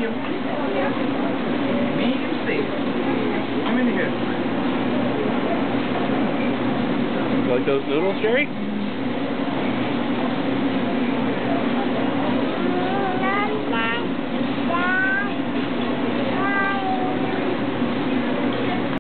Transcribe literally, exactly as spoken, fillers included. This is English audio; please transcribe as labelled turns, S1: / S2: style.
S1: Medium. Medium steak. Come in here.
S2: You like those noodles, Jerry?